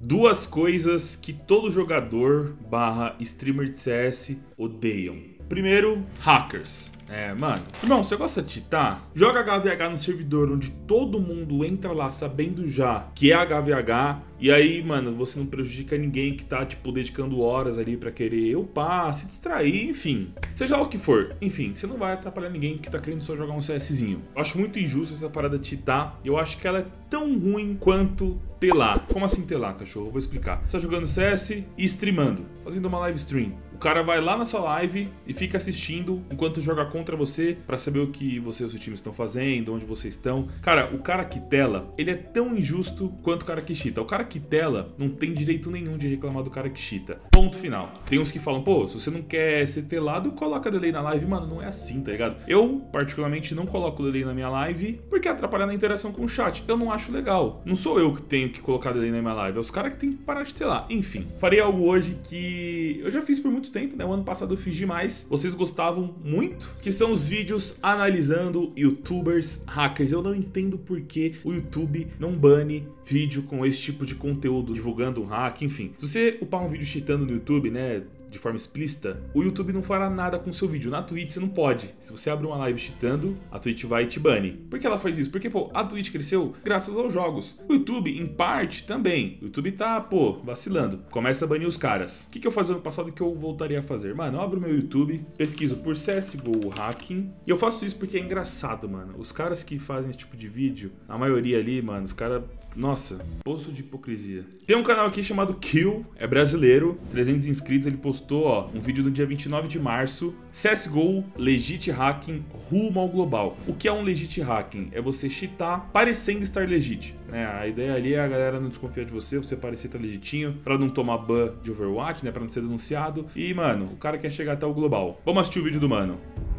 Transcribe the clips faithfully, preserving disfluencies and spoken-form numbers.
Duas coisas que todo jogador barra streamer de C S odeiam. Primeiro, hackers. É, mano. Irmão, você gosta de cheatar? Joga H V H no servidor onde todo mundo entra lá sabendo já que é H V H. E aí, mano, você não prejudica ninguém que tá, tipo, dedicando horas ali pra querer upar, se distrair, enfim. Seja lá o que for. Enfim, você não vai atrapalhar ninguém que tá querendo só jogar um CSzinho. Eu acho muito injusto essa parada de cheatar. Eu acho que ela é tão ruim quanto telar. Como assim telar, cachorro? Eu vou explicar. Você tá jogando C S e streamando, fazendo uma live stream. O cara vai lá na sua live e fica assistindo enquanto joga contra você pra saber o que você e o seu time estão fazendo, onde vocês estão. Cara, o cara que tela, ele é tão injusto quanto o cara que cheata. O cara que tela não tem direito nenhum de reclamar do cara que cheata. Ponto final. Tem uns que falam, pô, se você não quer ser telado, coloca delay na live. Mano, não é assim, tá ligado? Eu, particularmente, não coloco delay na minha live porque atrapalha na interação com o chat. Eu não acho legal. Não sou eu que tenho que colocar delay na minha live, é os caras que tem que parar de telar. Enfim, farei algo hoje que eu já fiz por muito tempo, né? O ano passado eu fiz demais. Vocês gostavam muito, que são os vídeos analisando youtubers hackers. Eu não entendo por que o YouTube não bane vídeo com esse tipo de conteúdo, divulgando um hack, enfim. Se você upar um vídeo cheatando no YouTube, né, de forma explícita, o YouTube não fará nada com o seu vídeo. Na Twitch você não pode. Se você abre uma live cheatando, a Twitch vai te bane. Por que ela faz isso? Porque, pô, a Twitch cresceu graças aos jogos. O YouTube, em parte, também. O YouTube tá, pô, vacilando. Começa a banir os caras. O que que eu fazia ano passado que eu voltaria a fazer? Mano, eu abro meu YouTube, pesquiso por C S G O hacking. E eu faço isso porque é engraçado, mano. Os caras que fazem esse tipo de vídeo, a maioria ali, mano, os caras... Nossa, poço de hipocrisia. Tem um canal aqui chamado Kill, é brasileiro, trezentos inscritos, ele postou, ó, um vídeo no dia vinte e nove de março, C S G O Legit Hacking rumo ao global. O que é um Legit Hacking? É você cheatar parecendo estar legit, né? A ideia ali é a galera não desconfiar de você, você parecer estar legitinho, pra não tomar ban de Overwatch, né, pra não ser denunciado. E, mano, o cara quer chegar até o global. Vamos assistir o vídeo do mano.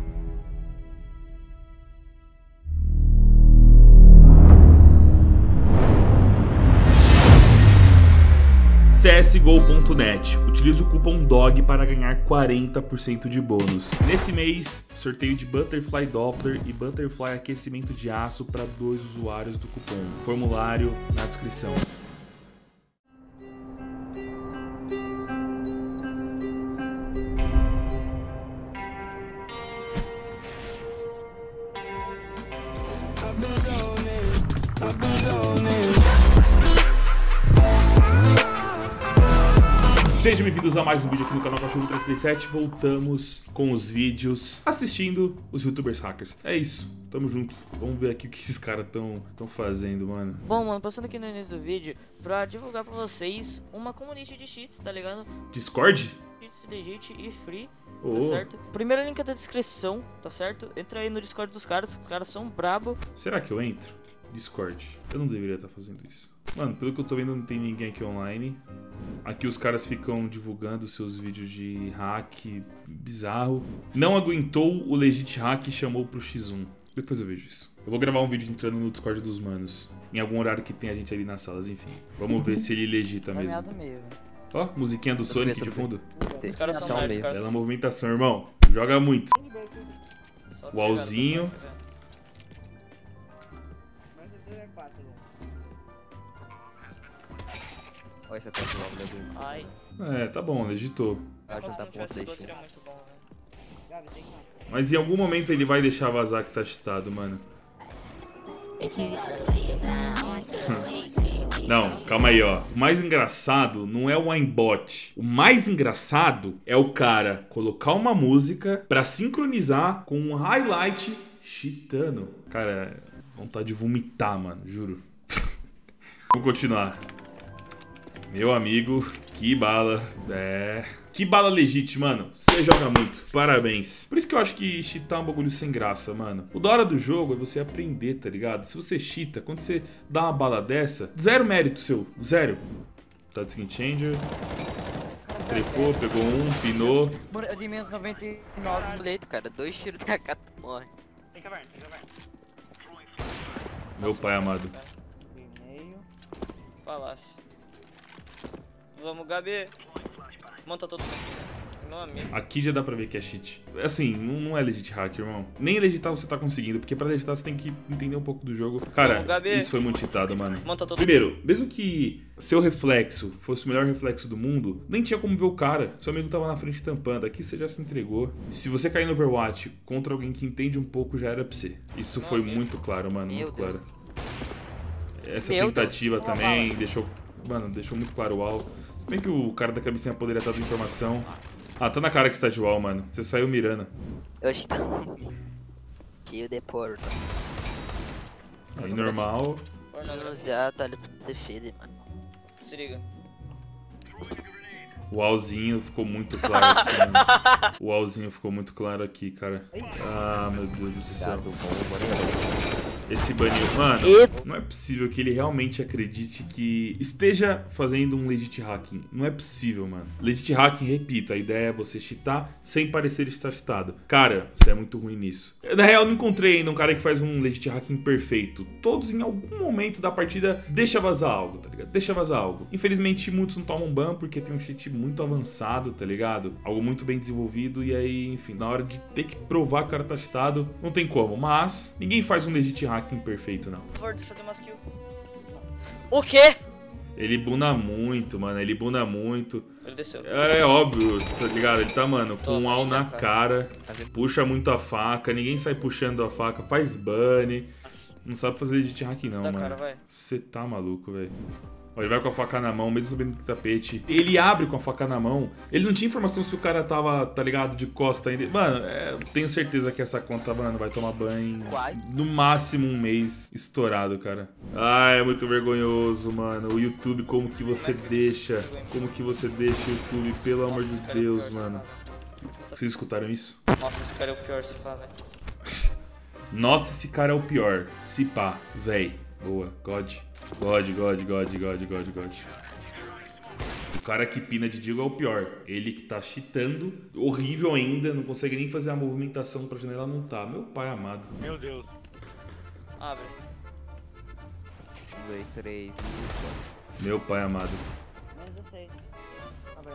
C S G O ponto net. Utilize o cupom D O G para ganhar quarenta por cento de bônus. Nesse mês, sorteio de Butterfly Doppler e Butterfly Aquecimento de Aço para dois usuários do cupom. Formulário na descrição. Sejam bem-vindos a mais um vídeo aqui no canal Cachorro três três sete. Voltamos com os vídeos assistindo os youtubers hackers. É isso, tamo junto. Vamos ver aqui o que esses caras estão tão fazendo, mano. Bom, mano, passando aqui no início do vídeo pra divulgar pra vocês uma community de cheats, tá ligado? Discord? Cheats legit e free, Oh. tá certo? Primeiro link é da descrição, tá certo? Entra aí no Discord dos caras, os caras são brabo. Será que eu entro? Discord. Eu não deveria estar fazendo isso. Mano, pelo que eu tô vendo, não tem ninguém aqui online. Aqui os caras ficam divulgando seus vídeos de hack bizarro. Não aguentou o Legit Hack e chamou pro X um. Depois eu vejo isso. Eu vou gravar um vídeo entrando no Discord dos manos. Em algum horário que tem a gente ali nas salas, enfim. Vamos ver se ele legita mesmo. Ó, musiquinha do Sonic de fundo. Os caras são nerd, cara. Bela movimentação, irmão. Joga muito. Uauzinho. Olha essa coisa logo, meu Deus. Ai. É, tá bom, legitou. Ah, já tá Se com tivesse vocês. duas seria muito bom, né? Mas em algum momento ele vai deixar vazar que tá cheatado, mano. Não, calma aí, ó. O mais engraçado não é o aimbot. O mais engraçado é o cara colocar uma música pra sincronizar com um highlight cheatando. Cara, vontade de vomitar, mano, juro. Vamos continuar. Meu amigo, que bala. É... Que bala legit, mano. Você joga muito. Parabéns. Por isso que eu acho que cheatar é um bagulho sem graça, mano. O da hora do jogo é você aprender, tá ligado? Se você cheata, quando você dá uma bala dessa, zero mérito seu. Zero. Tá de skin changer. Trepou, pegou um, pinou. Mano, eu de menos noventa e nove leito, cara. Dois tiros da cara, morre. Tem caverna, tem caverna. Meu pai amado. Palácio. Vamos, Gabi. Monta todo mundo. Meu amigo. Aqui já dá pra ver que é cheat. Assim, não, não é legit hack, irmão. Nem legitar você tá conseguindo, porque pra legitar você tem que entender um pouco do jogo. Cara, isso foi muito cheatado, mano. Primeiro, mesmo que seu reflexo fosse o melhor reflexo do mundo, nem tinha como ver o cara. Seu amigo tava na frente tampando. Aqui você já se entregou. Se você cair no Overwatch contra alguém que entende um pouco, já era pra você. Isso foi muito claro, mano. Muito claro. Essa tentativa também deixou... Mano, deixou muito claro o wall. Se bem que o cara da cabecinha poderia estar dando informação. Ah, tá na cara que você tá de wall, mano. Você saiu mirando. Oxi, tá. Tio de porta. Aí normal. Já tá ali pra você fede, mano. Se liga. O wallzinho ficou muito claro aqui, mano. O wallzinho ficou muito claro aqui, cara. Ah, meu Deus do céu. Esse banil, mano, não é possível que ele realmente acredite que esteja fazendo um legit hacking. Não é possível, mano. Legit hacking, repito, a ideia é você cheatar sem parecer estar cheatado. Cara, você é muito ruim nisso. Na real, eu não encontrei ainda um cara que faz um legit hacking perfeito. Todos, em algum momento da partida, deixa vazar algo, tá ligado? Deixa vazar algo. Infelizmente, muitos não tomam ban porque tem um cheat muito avançado, tá ligado? Algo muito bem desenvolvido e aí, enfim, na hora de ter que provar que o cara tá cheatado, não tem como. Mas, ninguém faz um legit hacking imperfeito, não. Por favor, deixa eu fazer umas kills. O quê? Ele buna muito, mano. Ele buna muito. Ele desceu. É, é óbvio, tá ligado? Ele tá, mano, com um all na cara. Puxa muito a faca. Ninguém sai puxando a faca. Faz bunny. Não sabe fazer legit hacking, não, mano. Você tá maluco, velho. Ele vai com a faca na mão, mesmo sabendo que tapete. Ele abre com a faca na mão. Ele não tinha informação se o cara tava, tá ligado, de costa ainda. Mano, é, tenho certeza que essa conta, mano, vai tomar banho no máximo um mês estourado, cara. Ah, é muito vergonhoso, mano. O YouTube, como que você deixa? Como que você deixa o YouTube? Pelo amor de Deus, mano. Vocês escutaram isso? Nossa, esse cara é o pior, se pá, velho. Nossa, esse cara é o pior. Se pá, véi. Boa, God. God, God, God, God, God, God. O cara que pina de Digo é o pior. Ele que tá cheatando, horrível ainda, não consegue nem fazer a movimentação pra janela montar. Meu pai amado. Meu Deus. Abre. Um, dois, três. Meu pai amado. Mas eu sei. Abre.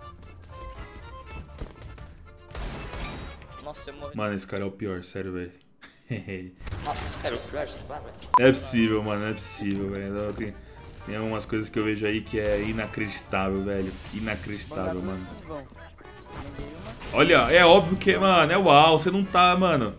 Nossa, eu morri. Mano, esse cara é o pior, sério, velho. Nossa, esse cara é o pior, se pá, velho. Não é possível, mano, não é possível, velho. Tem, tem algumas coisas que eu vejo aí que é inacreditável, velho. Inacreditável, mano. Olha, é óbvio que, mano, é uau, você não tá, mano.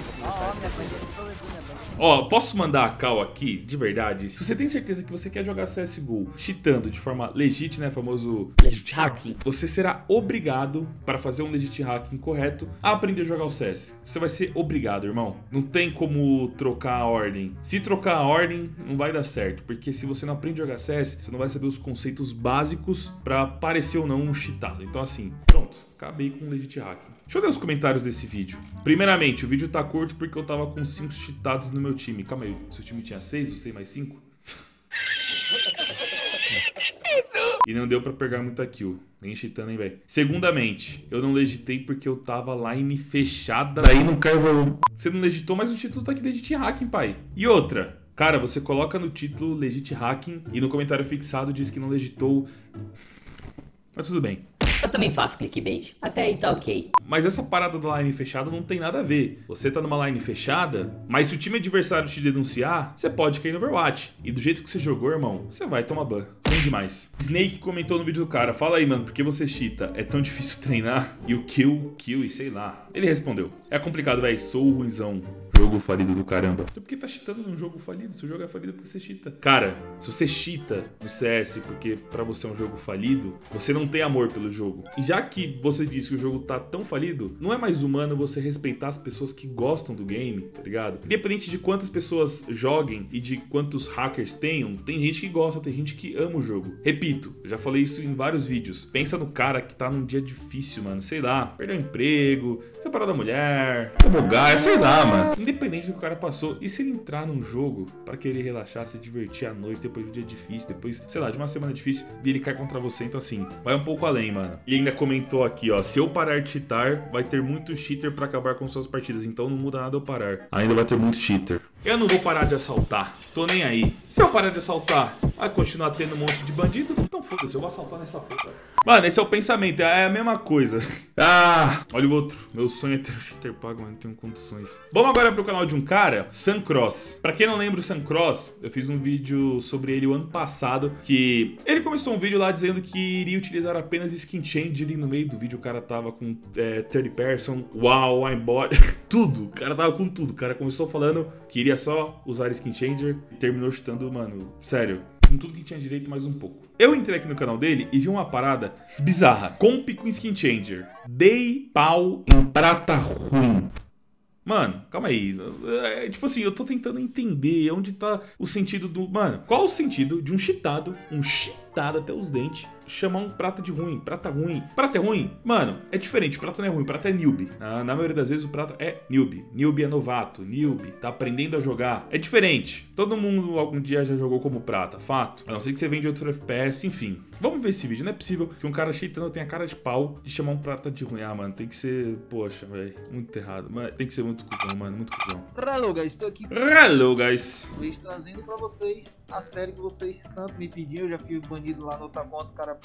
Ó, posso mandar a cal aqui, de verdade? Se você tem certeza que você quer jogar C S G O cheatando de forma legit, né, famoso legit hacking, você será obrigado, para fazer um legit hacking correto, a aprender a jogar o C S. Você vai ser obrigado, irmão. Não tem como trocar a ordem. Se trocar a ordem, não vai dar certo, porque se você não aprende a jogar C S, você não vai saber os conceitos básicos para parecer ou não um cheatado. Então assim, pronto, acabei com o legit hacking. Deixa eu ler os comentários desse vídeo. Primeiramente, o vídeo tá curto porque eu tava com cinco cheatados no meu time. Calma aí, seu time tinha seis, você mais cinco? E não deu pra pegar muita kill. Nem cheatando, hein, velho. Segundamente, eu não legitei porque eu tava line fechada. Daí não cai volume. Você não legitou, mas o título tá aqui legit hacking, pai. E outra, cara, você coloca no título legit hacking e no comentário fixado diz que não legitou. Mas tudo bem. Eu também faço clickbait, até aí tá ok. Mas essa parada da line fechada não tem nada a ver. Você tá numa line fechada, mas se o time adversário te denunciar, você pode cair no Overwatch. E do jeito que você jogou, irmão, você vai tomar ban. Bem demais. Snake comentou no vídeo do cara, fala aí, mano, por que você cheata? É tão difícil treinar? E o kill, kill e sei lá. Ele respondeu, é complicado, velho, sou ruimzão. Jogo falido do caramba. Então por que tá cheatando num jogo falido? Se o jogo é falido, por que você cheata? Cara, se você cheata no C S porque pra você é um jogo falido, você não tem amor pelo jogo. E já que você disse que o jogo tá tão falido, não é mais humano você respeitar as pessoas que gostam do game, tá ligado? Independente de quantas pessoas joguem e de quantos hackers tenham, tem gente que gosta, tem gente que ama o jogo. Repito, eu já falei isso em vários vídeos. Pensa no cara que tá num dia difícil, mano. Sei lá, perdeu o emprego, separou da mulher, tomou gás, sei lá, mano. Independente do que o cara passou, e se ele entrar num jogo pra querer relaxar, se divertir à noite, depois de um dia difícil, depois, sei lá, de uma semana difícil, e ele cai contra você, então assim, vai um pouco além, mano. E ainda comentou aqui, ó, se eu parar de cheatar, vai ter muito cheater pra acabar com suas partidas, então não muda nada eu parar. Ainda vai ter muito cheater. Eu não vou parar de assaltar, tô nem aí. Se eu parar de assaltar, vai continuar tendo um monte de bandido? Então foda-se, eu vou assaltar nessa porra. Mano, esse é o pensamento, é a mesma coisa. Ah, olha o outro. Meu sonho é ter o cheater pago, mas não tenho condições. Vamos agora pro canal de um cara, Suncross. Pra quem não lembra o Suncross, eu fiz um vídeo sobre ele o ano passado, que ele começou um vídeo lá dizendo que iria utilizar apenas skin change. E no meio do vídeo o cara tava com é, third person, wow, I'm body, tudo. O cara tava com tudo. O cara começou falando que iria só usar skin changer e terminou chutando, mano, sério, com tudo que tinha direito, mais um pouco. Eu entrei aqui no canal dele e vi uma parada bizarra. Comp com skin changer. Dei pau em prata ruim. Mano, calma aí. É, tipo assim, eu tô tentando entender onde tá o sentido do... Mano, qual o sentido de um cheatado, um cheatado até os dentes, chamar um prata de ruim, prata ruim. Prata é ruim? Mano, é diferente. Prata não é ruim, prata é newbie. Na, na maioria das vezes o prata é newbie. Newbie é novato, newbie, tá aprendendo a jogar. É diferente. Todo mundo algum dia já jogou como prata, fato. A não ser que você vende outro F P S, enfim. Vamos ver esse vídeo. Não é possível que um cara cheatando tenha cara de pau de chamar um prata de ruim. Ah, mano, tem que ser... Poxa, velho, muito errado. Mas tem que ser muito cuzão, mano, muito cuzão. Hello, guys, estou aqui. Hello, guys. Luiz, trazendo pra vocês a série que vocês tanto me pediram. Eu já fui banido lá no outra conta, cara.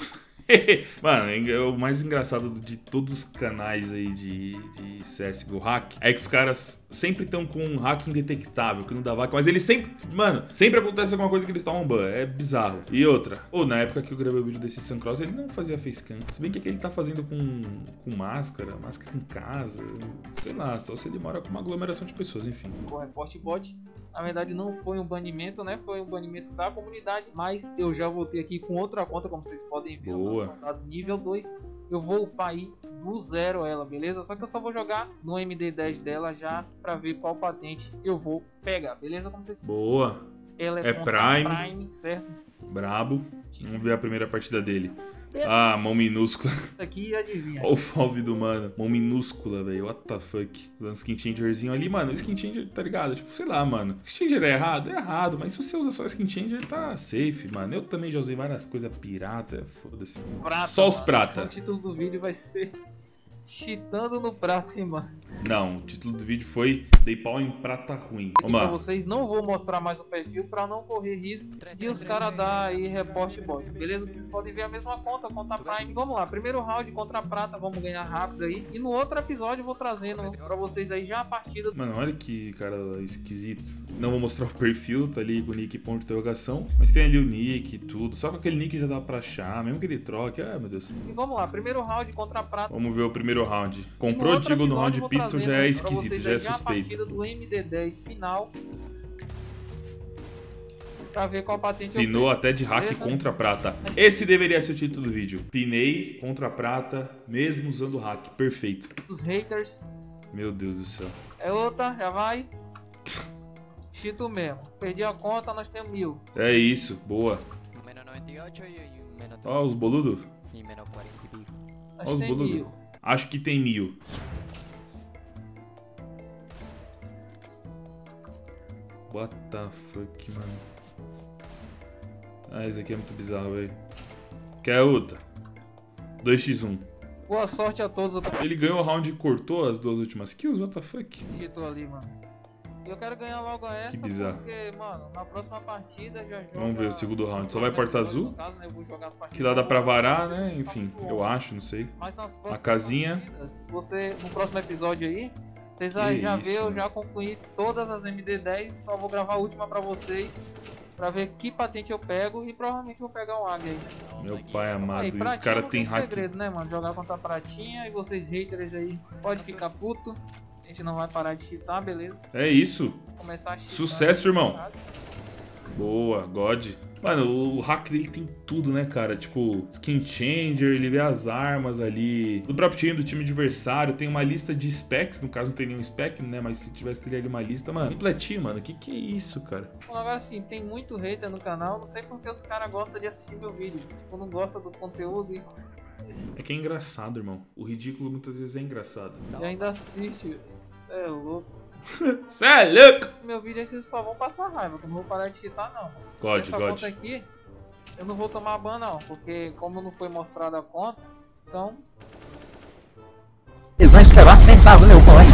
Mano, o mais engraçado de todos os canais aí de, de C S G O hack é que os caras sempre estão com um hack indetectável, que não dá vaca, mas eles sempre, mano, sempre acontece alguma coisa que eles tomam ban, é bizarro. E outra, ou na época que eu gravei o vídeo desse Suncross, ele não fazia facecam, se bem que aquele tá fazendo com, com máscara, máscara em casa, sei lá, só se ele mora com uma aglomeração de pessoas, enfim. Com report bot, na verdade não foi um banimento, né, foi um banimento da comunidade, mas eu já voltei aqui com outra conta, como vocês podem ver. Boa. Nível dois, eu vou upar aí do zero ela, beleza? Só que eu só vou jogar no M D dez dela já pra ver qual patente eu vou pegar, beleza? Como vocês... Boa. Ela é, é Prime. Prime, certo? Brabo. Vamos ver a primeira partida dele. Ah, mão minúscula. Aqui, adivinha. Olha o salve do mano. Mão minúscula, velho. What the fuck. Dando skin changerzinho ali, mano. Skin changer, tá ligado? Tipo, sei lá, mano. Skin changer é errado? É errado. Mas se você usa só skin changer, tá safe, mano. Eu também já usei várias coisas pirata. Foda-se. Só os mano. prata. O título do vídeo vai ser cheatando no prata, hein, mano. Não, o título do vídeo foi Dei pau em prata ruim. Vamos lá. Pra vocês, não vou mostrar mais o perfil pra não correr risco de os caras dar aí report bot, beleza? Vocês podem ver a mesma conta, conta Prime. Vamos lá, primeiro round contra a prata, vamos ganhar rápido aí. E no outro episódio eu vou trazendo pra vocês aí já a partida. Mano, olha que cara esquisito. Não vou mostrar o perfil, tá ali com o nick ponto de interrogação. Mas tem ali o nick e tudo. Só com aquele nick já dá pra achar, mesmo que ele troque. Ah, meu Deus. E vamos lá, primeiro round contra a prata. Vamos ver o primeiro round. Comprou, digo, no round pistol já é esquisito, já é suspeito. Do M D dez final pra ver qual patente eu Pinou tenho. até de hack Beleza? contra a prata. Esse deveria ser o título do vídeo. Pinei contra a prata, mesmo usando hack. Perfeito. Os haters. Meu Deus do céu. É outra, já vai. Chito mesmo. Perdi a conta, nós temos mil. É isso, boa. Ó, os boludos. Nós Ó, os tem boludos. mil. Acho que tem mil. What the fuck, mano. Ah, esse aqui é muito bizarro, velho. Quer outra? dois por um. Boa sorte a todos. Ele ganhou o round e cortou as duas últimas kills? What the fuck? Chitou ali, mano. Eu quero ganhar logo essa, Que bizarro. porque, mano, na próxima partida já joga... Vamos ver o segundo round. Só vai porta azul. No caso, né, eu vou jogar as partidas Que lá dá pra varar, novas, né? Enfim, eu acho, não sei. Mas nas próximas A casinha. partidas, você, no próximo episódio aí, vocês Que já, já isso, vê, eu mano. já concluí todas as M D dez, só vou gravar a última pra vocês, pra ver que patente eu pego e provavelmente vou pegar um Águia aí. Meu pai amado, Aí, e os pratinha caras não têm tem hack. segredo, né, mano? Jogar contra a pratinha e vocês haters aí, pode ficar puto. A gente não vai parar de cheatar, beleza? É isso. Começar a cheatar. Sucesso, irmão. Boa, God. Mano, o hack dele tem tudo, né, cara? Tipo, skin changer, ele vê as armas ali. Do próprio time, do time adversário, tem uma lista de specs. No caso, não tem nenhum spec, né? Mas se tivesse, teria ali uma lista, mano. Completinho, mano. Que que é isso, cara? Bom, agora sim, tem muito hater no canal. Não sei porque os caras gostam de assistir meu vídeo. Tipo, não gosta do conteúdo e, É que é engraçado, irmão. O ridículo muitas vezes é engraçado. e ainda assiste. Cê é louco. Cê é louco! Meu vídeo aí vocês só vão passar raiva. Eu não vou parar de cheatar, não. God, Essa God. conta aqui, eu não vou tomar ban, não. Porque como não foi mostrada a conta, então... Vocês vão esperar sentar no meu corre com medo.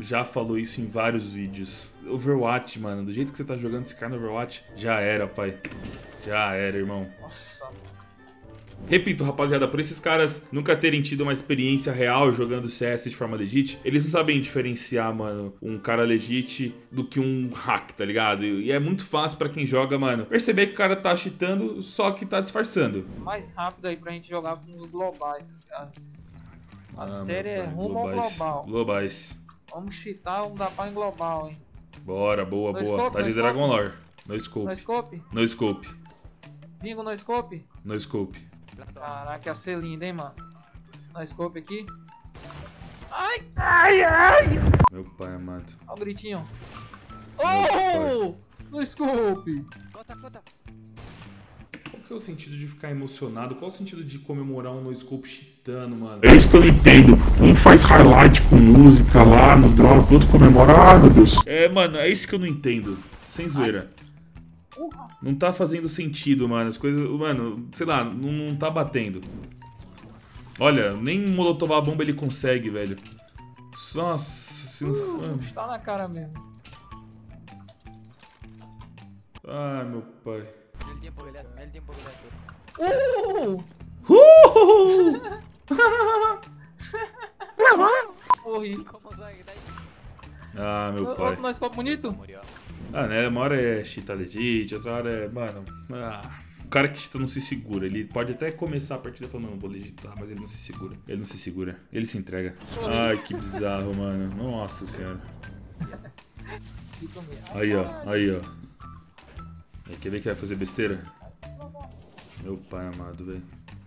já falou isso em vários vídeos. Overwatch, mano, do jeito que você tá jogando esse cara no Overwatch, já era, pai. Já era, irmão. Nossa. Repito, rapaziada, por esses caras nunca terem tido uma experiência real jogando C S de forma legit, eles não sabem diferenciar, mano, um cara legit do que um hack, tá ligado? E é muito fácil pra quem joga, mano, perceber que o cara tá cheatando, só que tá disfarçando. Mais rápido aí pra gente jogar com os globais, cara. A Ah, série é meu pai, rumo ao globais, global. Globais. Vamos cheatar, vamos dar pau em global, hein. Bora, boa, No boa. scope, Tá no de scope. Dragon Lore. No No scope. scope? No scope. Bingo no scope? No scope. Caraca, ia ser lindo, hein, mano. No scope aqui. Ai, ai, ai. Meu pai amado. Olha o gritinho. Meu Oh! No scope. Conta, conta. Qual que é o sentido de ficar emocionado? Qual o sentido de comemorar um no scope cheatando, mano? É isso que eu não entendo. Um faz highlight com música lá no drop, outro comemora. Ah, meu Deus. É, mano, é isso que eu não entendo. Sem zoeira. Não tá fazendo sentido, mano. As coisas, mano, sei lá, não, não tá batendo. Olha, nem molotovar a bomba ele consegue, velho. Nossa, se não for... Tá na cara mesmo. Ai, meu pai. El tiempo que le hace, el tiempo que le hace. Uh! Uh! Morri. ¿Cómo sabe que tá aí? Ah, meu pai. Outro no scope bonito? Murió. Ah, né? Uma hora é cheatar legit, outra hora é... Mano... Ah, o cara que cheata não se segura. Ele pode até começar a partida falando, não, vou legitar, mas ele não se segura. Ele não se segura. Ele se entrega. Ai, que bizarro, mano. Nossa senhora. Aí, ó. Aí, ó. Aí, quer ver que vai fazer besteira? Meu pai amado, velho.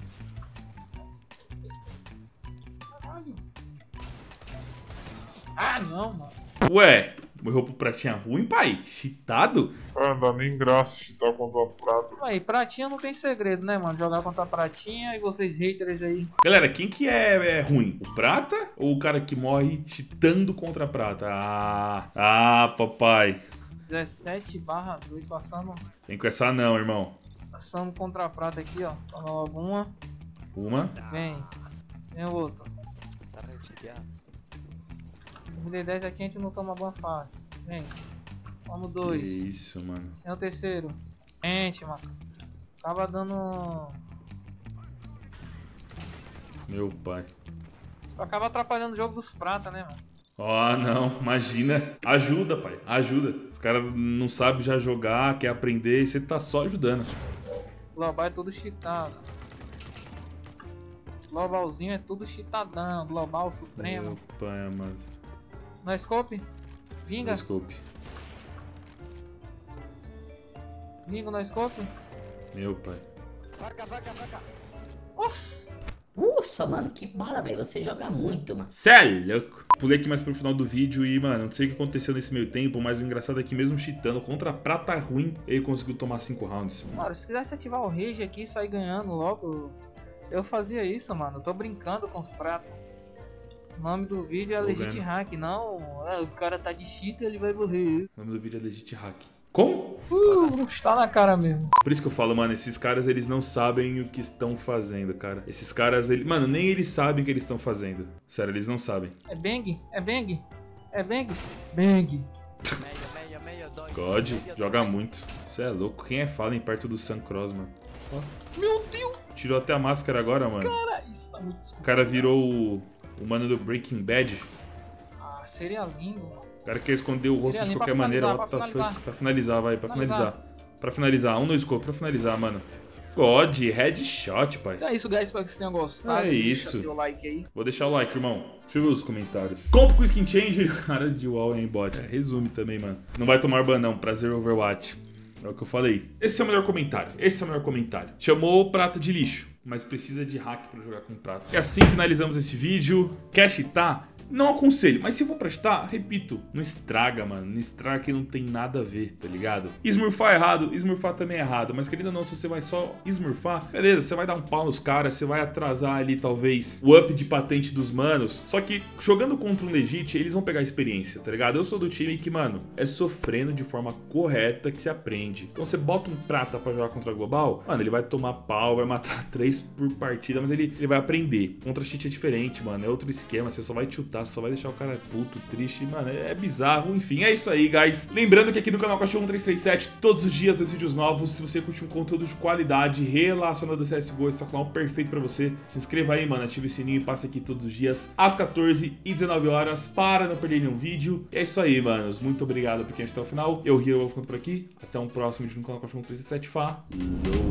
Ah, não, mano. Ué, morreu pro pratinha ruim, pai? Cheatado? Ah, não dá nem graça cheatar contra o prato. Aí, pratinha não tem segredo, né, mano? Jogar contra a pratinha e vocês haters aí. Galera, quem que é, é ruim? O prata ou o cara que morre cheatando contra a prata? Ah, ah, papai. dezessete barra dois passando, Vem com essa não, irmão. passando contra a prata aqui, ó. Toma logo uma. Uma. Vem. Vem o outro. Tá recheteado. M D dez aqui a gente não toma ban fácil. Vem. Vamos Que dois. isso, mano. Vem o terceiro. Gente, mano. Tava dando... Meu pai. Acaba atrapalhando o jogo dos prata, né, mano? Ó, não, imagina. Ajuda, pai, ajuda. Os caras não sabem já jogar, quer aprender e você tá só ajudando. Global é tudo cheatado. Globalzinho é tudo cheatadão. Global supremo. Meu pai amado. No scope? Vinga. No scope. Vinga no scope? Meu pai. Faca, faca, faca. Nossa, mano, que bala, velho. Você joga muito, mano. Cê é louco. Pulei aqui mais pro final do vídeo e, mano, não sei o que aconteceu nesse meio tempo, mas o engraçado é que mesmo cheatando contra a prata ruim, ele conseguiu tomar cinco rounds. Mano, se quisesse ativar o rage aqui e sair ganhando logo, eu fazia isso, mano. Eu tô brincando com os pratos. O nome do vídeo é Tô Legit vendo. Hack, não. Ah, o cara tá de cheat e ele vai morrer. O nome do vídeo é Legit Hack. Como? Uh, tá na cara mesmo. Por isso que eu falo, mano, esses caras, eles não sabem o que estão fazendo, cara. Esses caras, ele... mano, nem eles sabem o que eles estão fazendo. Sério, eles não sabem. É bang? É bang? É bang? Bang. Meio, meio, meio, dois. God, Meio, joga dois. muito. Você é louco. Quem é Fallen perto do Sun Cross, mano? Ó. Meu Deus, Tirou até a máscara agora, mano. cara, isso tá muito escuro. O cara virou o, o mano do Breaking Bad. Ah, seria lindo, mano. O cara quer esconder o rosto Queria de nem qualquer pra maneira. finalizar, What pra the fuck? finalizar. Pra finalizar, vai. Pra Finalizar. finalizar. Pra finalizar. Um no scope pra finalizar, mano. God, headshot, pai. Então é isso, guys. Espero que vocês tenham gostado. É Deixa isso. o like aí. Vou deixar o like, irmão. Deixa eu ver os comentários. Compre com Skin Change. Cara de wall, hein, bot. É, resume também, mano. Não vai tomar ban, não. Prazer Overwatch. É o que eu falei. Esse é o melhor comentário. Esse é o melhor comentário. Chamou prata de lixo, mas precisa de hack pra jogar com prata. E assim finalizamos esse vídeo. Quer cheatar? Não aconselho, mas se for pra cheatar, repito, não estraga, mano. Não estraga que não tem nada a ver, tá ligado? Smurfar é errado, smurfar também é errado. Mas querendo ou não, se você vai só smurfar, beleza, você vai dar um pau nos caras, você vai atrasar ali, talvez, o up de patente dos manos. Só que, jogando contra um legit, eles vão pegar experiência, tá ligado? Eu sou do time que, mano, é sofrendo de forma correta que se aprende. Então você bota um prata pra jogar contra a global, mano, ele vai tomar pau, vai matar três vez por partida, mas ele, ele vai aprender. Contra cheat é diferente, mano, é outro esquema, você só vai tiltar, só vai deixar o cara puto, triste, mano, é, é bizarro. Enfim, é isso aí, guys. Lembrando que aqui no canal Cachorro um três três sete, todos os dias, dois vídeos novos. Se você curte um conteúdo de qualidade relacionado a C S G O, esse é o canal perfeito pra você. Se inscreva aí, mano, ative o sininho e passe aqui todos os dias às quatorze e dezenove horas para não perder nenhum vídeo. E é isso aí, manos. Muito obrigado por quem assistiu até o final. Eu, Rio, vou ficando por aqui. Até um próximo vídeo no canal Cachorro um três três sete. Falou!